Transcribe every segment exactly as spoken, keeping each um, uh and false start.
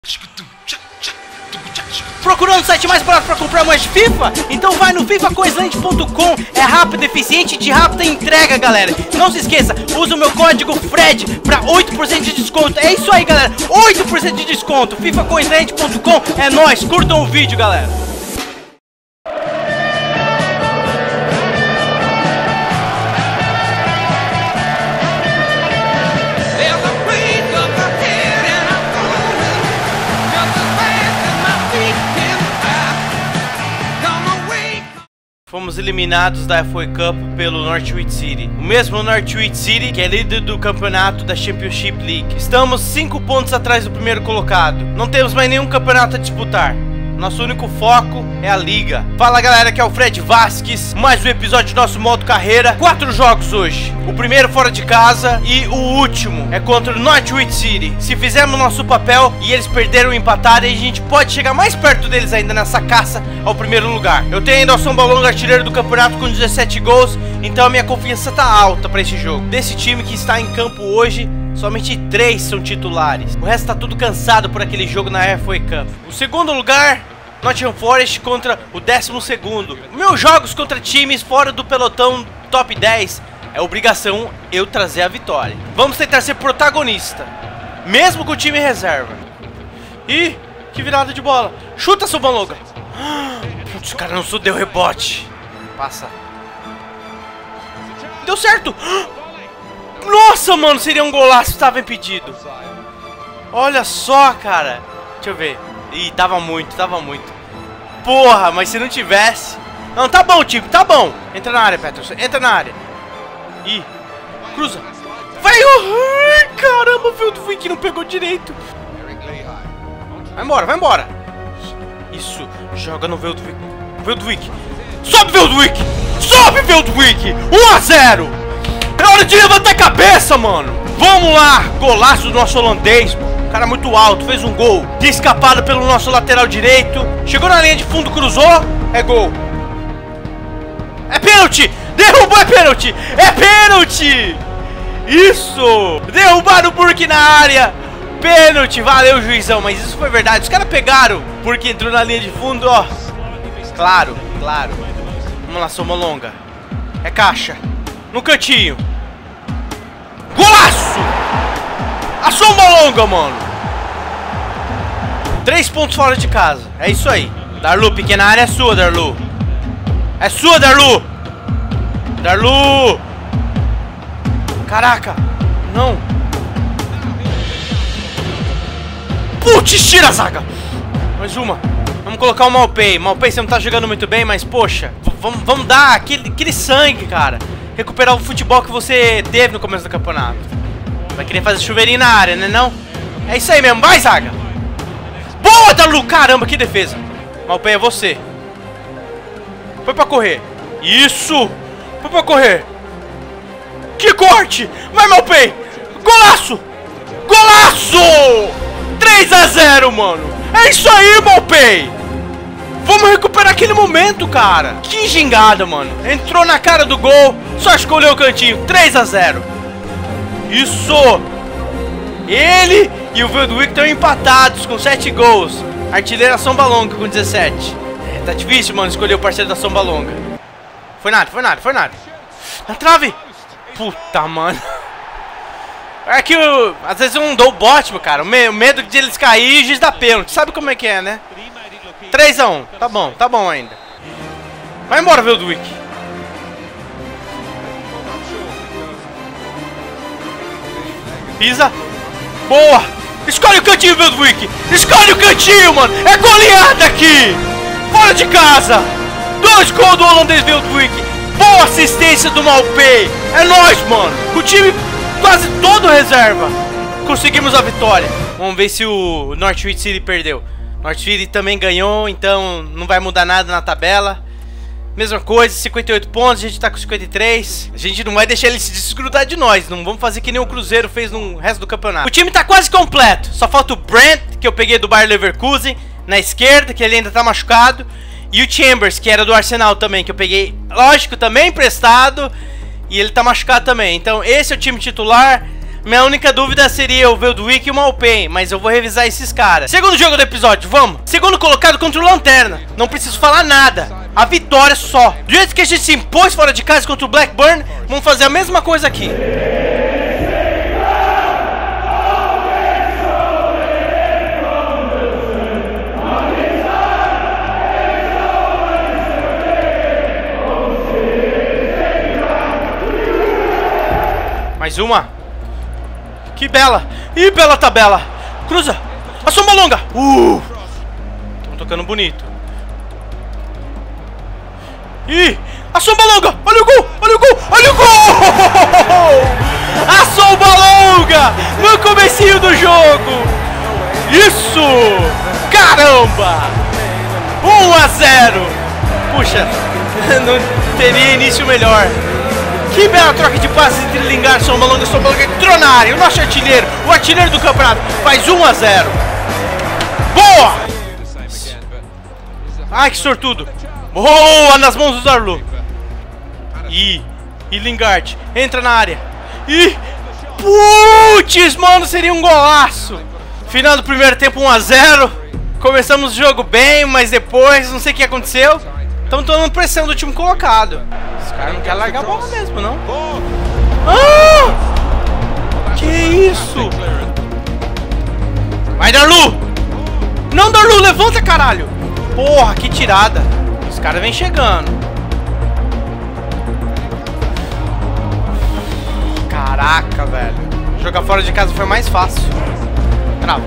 Procurando o site mais barato para comprar mais de FIFA? Então vai no FIFA Coisland ponto com. É rápido, eficiente e de rápida entrega, galera. Não se esqueça, usa o meu código Fred para oito por cento de desconto. É isso aí, galera, oito por cento de desconto. FIFA Coisland ponto com. É nóis, curtam o vídeo, galera. Fomos eliminados da F A Cup pelo Northwich City. O mesmo Northwich City que é líder do campeonato da Championship League. Estamos cinco pontos atrás do primeiro colocado. Não temos mais nenhum campeonato a disputar. Nosso único foco é a liga. Fala, galera, aqui é o Fred Vasquez. Mais um episódio do nosso modo carreira. Quatro jogos hoje. O primeiro fora de casa e o último é contra o Northwich City. Se fizermos nosso papel e eles perderam ou empatarem, a gente pode chegar mais perto deles ainda nessa caça ao primeiro lugar. Eu tenho ainda o São Balonga, artilheiro do campeonato, com dezessete gols. Então a minha confiança tá alta para esse jogo. Desse time que está em campo hoje, somente três são titulares. O resto tá tudo cansado por aquele jogo na F A Cup. O segundo lugar, Nottingham Forest contra o décimo segundo. Meus jogos contra times fora do pelotão top dez é obrigação eu trazer a vitória. Vamos tentar ser protagonista, mesmo com o time reserva. Ih, que virada de bola. Chuta, São Balonga. Putz, o cara não deu rebote. Passa. Deu certo. Nossa, mano, seria um golaço se estava impedido. Olha só, cara. Deixa eu ver. Ih, tava muito, tava muito. Porra, mas se não tivesse... Não, tá bom, time, tá bom. Entra na área, Peterson, entra na área. Ih, cruza. Vai, ai, caramba, o Veldwijk não pegou direito. Vai embora, vai embora. Isso, joga no Veldwijk. Veldwijk. Sobe, Veldwijk. Sobe, Veldwijk. um a zero. É hora de levantar a cabeça, mano. Vamos lá, golaço do nosso holandês, mano. Cara muito alto, fez um gol. De escapado pelo nosso lateral direito. Chegou na linha de fundo, cruzou. É gol. É pênalti. Derrubou, é pênalti. É pênalti. Isso. Derrubaram o Burke na área. Pênalti. Valeu, juizão. Mas isso foi verdade. Os caras pegaram. Burke entrou na linha de fundo, ó. Claro, claro. Vamos lá, São Balonga. É caixa. No cantinho. Golaço. A São Balonga, mano. Três pontos fora de casa. É isso aí. Darlu, pequena área é sua, Darlu. É sua, Darlu. Darlu. Caraca. Não. Putz, tira a zaga. Mais uma. Vamos colocar o Malpei. Malpei, você não tá jogando muito bem, mas poxa, vamos, vamos dar aquele, aquele sangue, cara. Recuperar o futebol que você teve no começo do campeonato. Vai querer fazer chuveirinho na área, né não? É isso aí mesmo, vai, zaga. Boa, Darlu, caramba, que defesa. Malpei, é você. Foi pra correr. Isso. Foi pra correr. Que corte. Vai, Malpei. Golaço. Golaço. três a zero, mano. É isso aí, Malpei. Vamos recuperar aquele momento, cara. Que gingada, mano. Entrou na cara do gol, só escolheu o cantinho. Três a zero. Isso. Ele e o Veldwijk estão empatados com sete gols. Artilheiro São Balonga com dezessete. É, tá difícil, mano, escolher o parceiro da São Balonga. Foi nada, foi nada, foi nada. Na trave. Puta, mano. É que eu, às vezes eu não dou o bote, meu cara. O medo de eles caírem e giz da pênalti. Sabe como é que é, né? três a um. Tá bom, tá bom ainda. Vai embora, Veldwijk. Pisa. Boa. Escolhe o cantinho, Veldwijk. Escolhe o cantinho, mano. É goleada aqui. Fora de casa. Dois gols do holandês Veldwijk. Boa assistência do Malpei. É nóis, mano. O time quase todo reserva. Conseguimos a vitória. Vamos ver se o Northwich City perdeu. Northwich City também ganhou, então não vai mudar nada na tabela. Mesma coisa, cinquenta e oito pontos, a gente tá com cinquenta e três. A gente não vai deixar ele se desgrudar de nós. Não vamos fazer que nem o Cruzeiro fez no resto do campeonato. O time tá quase completo. Só falta o Brent, que eu peguei do Bayer Leverkusen, na esquerda, que ele ainda tá machucado. E o Chambers, que era do Arsenal também, que eu peguei, lógico, também emprestado. E ele tá machucado também. Então esse é o time titular. Minha única dúvida seria o Veldwick e o Malpain, mas eu vou revisar esses caras. Segundo jogo do episódio, vamos. Segundo colocado contra o Lanterna. Não preciso falar nada. A vitória só. Do jeito que a gente se impôs fora de casa contra o Blackburn, vamos fazer a mesma coisa aqui. Mais uma. Que bela. Ih, bela tabela. Cruza. A sombra longa. Uh. Estão tocando bonito. Ih. A sombra longa. Olha o gol. Olha o gol. Olha o gol. A sombra longa. No comecinho do jogo. Isso. Caramba. um a zero. Puxa. Não teria início melhor. Que bela troca de passes entre Lingard, Sombra Longa, Sombra Longa, Tronari, o nosso artilheiro, o artilheiro do campeonato, faz um a zero. Boa! Ai, que sortudo. Boa, nas mãos do Darlu. E, e Lingard, entra na área. E, putz, mano, seria um golaço. Final do primeiro tempo, um a zero. Começamos o jogo bem, mas depois, não sei o que aconteceu. Estão tomando pressão do time colocado. Os caras não querem largar a bola mesmo, não. Ah! Que isso? Vai, Darlu! Não, Darlu, levanta, caralho! Porra, que tirada. Os caras vêm chegando. Caraca, velho. Jogar fora de casa foi mais fácil. Trava.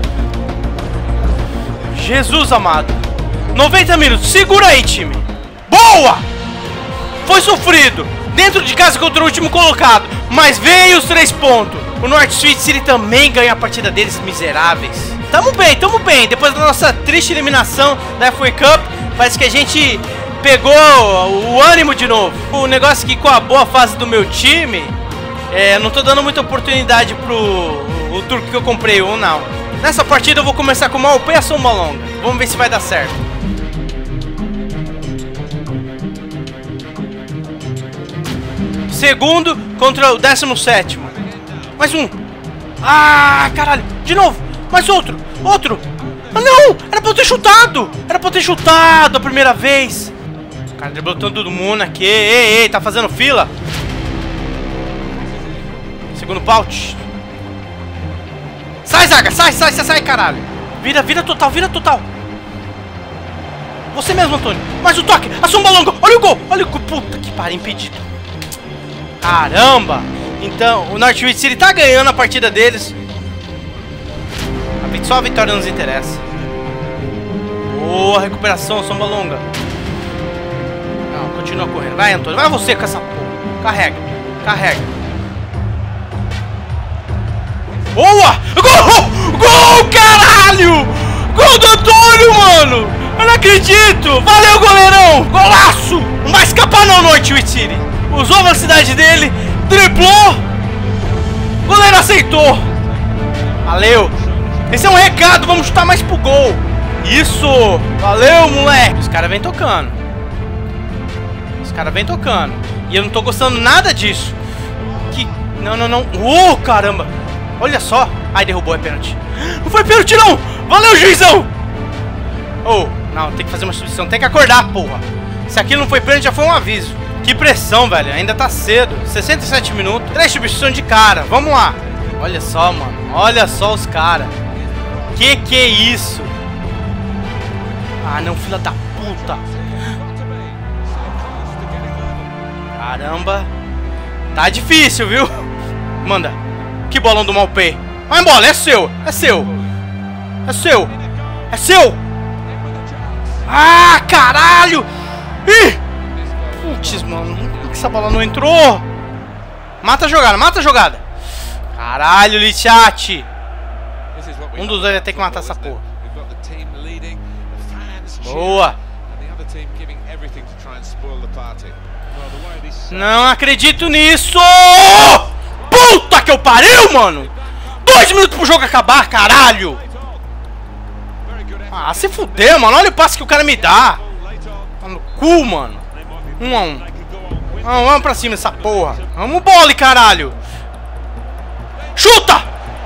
Jesus amado. noventa minutos, segura aí, time. Boa! Foi sofrido, dentro de casa contra o último colocado, mas veio os três pontos. O Norwich City também ganha a partida deles, miseráveis. Tamo bem, tamo bem. Depois da nossa triste eliminação da F A Cup, parece que a gente pegou o ânimo de novo. O negócio é que com a boa fase do meu time, é, não tô dando muita oportunidade pro o turco que eu comprei, ou não. Nessa partida eu vou começar com o Malpain e a Sombra Longa. Vamos ver se vai dar certo. Segundo contra o décimo sétimo. Mais um. Ah, caralho. De novo. Mais outro. Outro. Ah, não. Era pra eu ter chutado. Era pra eu ter chutado a primeira vez. O cara driblou todo mundo aqui. Ei, ei, tá fazendo fila. Segundo paute. Sai, zaga. Sai, sai, sai, sai, caralho. Vira, vira total, vira total. Você mesmo, Antônio. Mais o toque. A Sombra Longa. Olha o gol. Olha o gol. Puta que pariu, impedido. Caramba! Então, o Norwich City tá ganhando a partida deles. Só a vitória nos interessa. Boa recuperação, Sombra Longa. Não, continua correndo. Vai, Antônio. Vai você com essa porra. Carrega. Carrega. Boa! Gol! Gol, caralho! Gol do Antônio, mano! Eu não acredito! Valeu, goleirão! Golaço! Não vai escapar não, Norwich City. Usou a velocidade dele, driblou, o goleiro aceitou. Valeu. Esse é um recado, vamos chutar mais pro gol. Isso, valeu, moleque. Os caras vêm tocando. Os caras vêm tocando. E eu não tô gostando nada disso. Que... Não, não, não. Oh, caramba. Olha só. Ai, derrubou, é pênalti. Não foi pênalti, não. Valeu, juizão. Oh, não, tem que fazer uma substituição. Tem que acordar, porra. Se aquilo não foi pênalti, já foi um aviso. Que pressão, velho. Ainda tá cedo. sessenta e sete minutos. Três substituições de cara. Vamos lá. Olha só, mano. Olha só os caras. Que que é isso? Ah, não, filha da puta. Caramba. Tá difícil, viu? Manda. Que bolão do Malpain. Vai embora. É seu. É seu. É seu. É seu. Ah, caralho. Ih. Putz, mano, por que essa bola não entrou? Mata a jogada, mata a jogada. Caralho, Lichat. Um dos dois vai ter que matar essa porra. Boa. Não acredito nisso. Puta que eu pariu, mano. Dois minutos pro jogo acabar, caralho. Ah, se fuder, mano. Olha o passe que o cara me dá. Tá no cu, mano. Um a um. Vamos, vamos pra cima dessa porra. Vamos, bole, caralho. Chuta!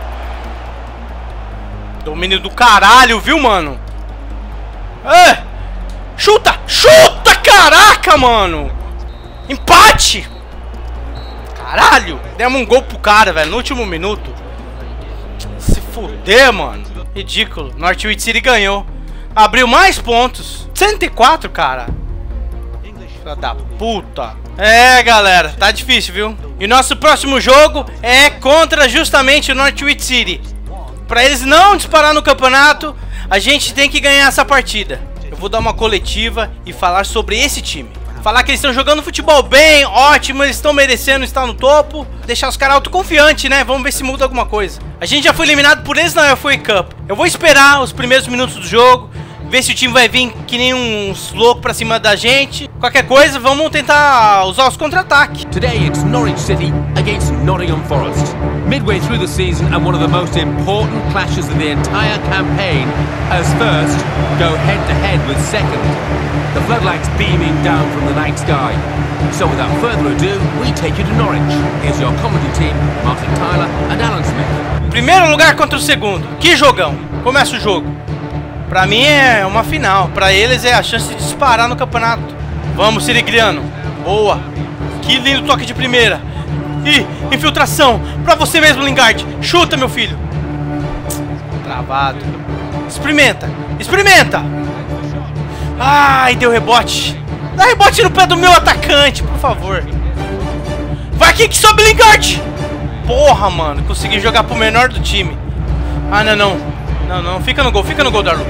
Domínio do caralho, viu, mano? É. Chuta! Chuta, caraca, mano! Empate! Caralho! Demos um gol pro cara, velho, no último minuto. Se fuder, mano. Ridículo. Northwich City ganhou. Abriu mais pontos. cento e quatro, cara. Filha da puta. É, galera, tá difícil, viu? E nosso próximo jogo é contra justamente o Northwich City. Pra eles não disparar no campeonato, a gente tem que ganhar essa partida. Eu vou dar uma coletiva e falar sobre esse time. Falar que eles estão jogando futebol bem, ótimo, eles estão merecendo estar no topo. Deixar os caras autoconfiantes, né? Vamos ver se muda alguma coisa. A gente já foi eliminado por eles na U E F A Cup. Eu vou esperar os primeiros minutos do jogo, ver se o time vai vir que nem uns loucos pra cima da gente. Qualquer coisa, vamos tentar usar os contra-ataques. Today it's Norwich City against Nottingham Forest. Midway through the season and one of the most important clashes of the entire campaign, as first go head-to-head with second. The floodlights beaming down from the night sky. So without further ado, we take you to Norwich. Here's your commentary team, Martin Tyler and Alan Smith. Primeiro lugar contra o segundo. Que jogão. Começa o jogo. Pra mim é uma final. Pra eles é a chance de disparar no campeonato. Vamos, Sirigliano. Boa. Que lindo toque de primeira. Ih, infiltração. Pra você mesmo, Lingard. Chuta, meu filho. Travado. Experimenta. Experimenta. Ai, deu rebote. Dá rebote no pé do meu atacante, por favor. Vai aqui que sobe, Lingard. Porra, mano. Consegui jogar pro menor do time. Ah, não, não. Não, não. Fica no gol. Fica no gol, Darlu.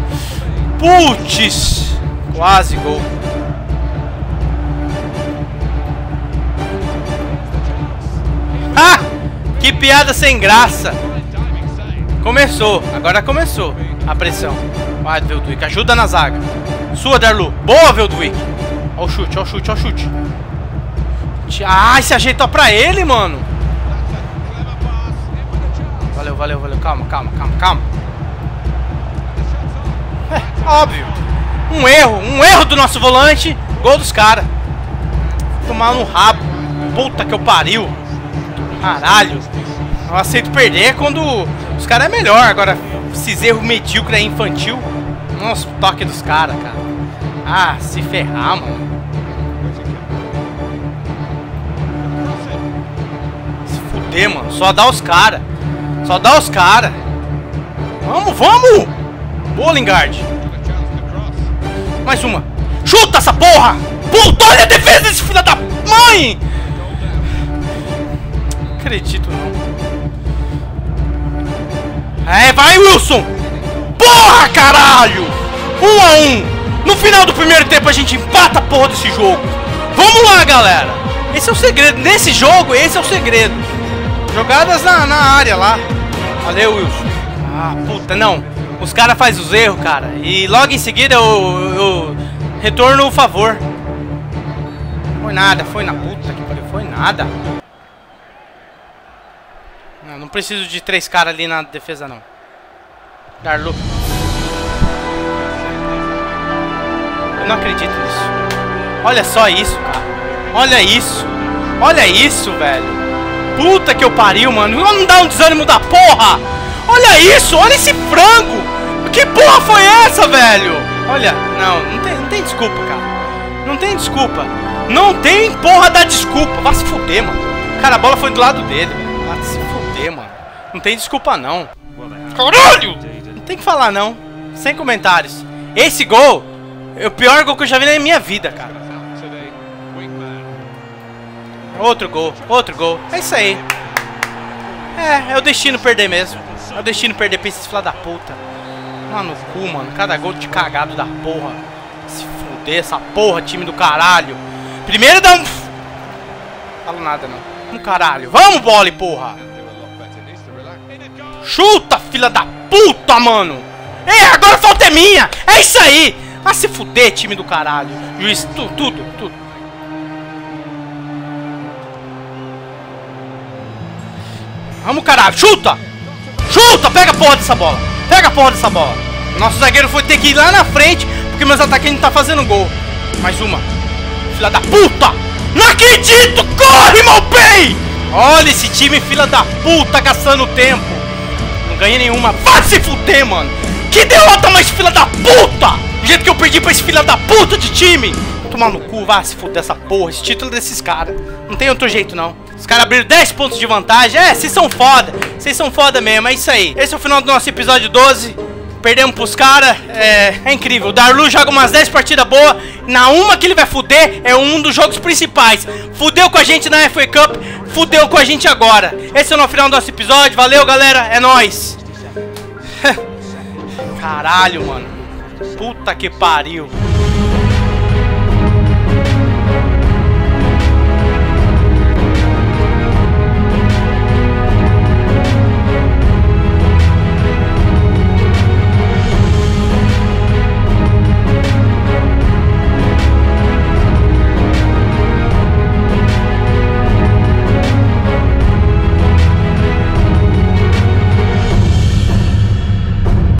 Putz. Quase gol. Ah! Que piada sem graça. Começou. Agora começou a pressão. Vai, Veldwick. Ajuda na zaga. Sua, Darlu. Boa, Veldwick. Ó o chute, ó o chute, ó o chute. Ai, se ajeitou pra ele, mano. Valeu, valeu, valeu. Calma, calma, calma, calma. É, óbvio. Um erro. Um erro do nosso volante. Gol dos caras. Tomar no rabo. Puta que eu pariu. Caralho. Eu aceito perder quando os caras é melhor. Agora, esses erros medíocres aí, infantil. Nossa, o toque dos caras, cara. Ah, se ferrar, mano. Se fuder, mano. Só dá os caras. Só dá os caras. Vamos, vamos! Boa, Lingard. Mais uma. Chuta essa porra! Puta, olha a defesa desse filho da mãe! Não acredito, não. É, vai, Wilson! Porra, caralho! Um a um! No final do primeiro tempo a gente empata a porra desse jogo. Vamos lá, galera! Esse é o segredo. Nesse jogo, esse é o segredo. Jogadas na, na área lá. Valeu, Wilson. Ah, puta, não. Os caras fazem os erros, cara. E logo em seguida eu, eu retorno o favor. Foi nada, foi na puta que pariu. Foi nada. Não, não preciso de três caras ali na defesa, não. Darlu. Eu não acredito nisso. Olha só isso, cara. Olha isso. Olha isso, velho. Puta que eu pariu, mano. Não dá um desânimo da porra. Olha isso. Olha esse frango. Que porra foi essa, velho? Olha, não, não tem, não tem desculpa, cara. Não tem desculpa. Não tem porra da desculpa. Vai se fuder, mano. Cara, a bola foi do lado dele. Vai se fuder, mano. Não tem desculpa, não. Caralho! Não tem que falar, não. Sem comentários. Esse gol é o pior gol que eu já vi na minha vida, cara. Outro gol, outro gol. É isso aí. É, é o destino perder mesmo. É o destino perder pra esses filha da puta. Mano, no cu, mano. Cada gol de cagado da porra. Se fuder essa porra, time do caralho. Primeiro dá um... Falo nada, não. Um caralho. Vamos, bola, porra. Chuta, filha da puta, mano. É, agora a falta é minha. É isso aí. Ah, se fuder, time do caralho. Juiz, tu, tudo, tudo. Vamos, caralho. Chuta. Chuta, pega a porra dessa bola. Pega a porra dessa bola. Nosso zagueiro foi ter que ir lá na frente, porque meus atacantes não tá fazendo gol. Mais uma. Filha da puta. Não acredito. Corre, Maupay. Olha esse time, fila da puta, gastando tempo. Não ganhei nenhuma. Vai se fuder, mano. Que derrota mais fila da puta. Do jeito que eu perdi pra esse fila da puta de time. Tomar no cu, vai se fuder essa porra. Esse título desses caras. Não tem outro jeito, não. Os caras abriram dez pontos de vantagem. É, vocês são foda. Vocês são foda mesmo, é isso aí. Esse é o final do nosso episódio doze. Perdemos pros caras, é, é incrível. O Darlu joga umas dez partidas boas. Na uma que ele vai fuder é um dos jogos principais. Fudeu com a gente na F A Cup, fudeu com a gente agora. Esse é o final do nosso episódio. Valeu, galera, é nóis. Caralho, mano. Puta que pariu.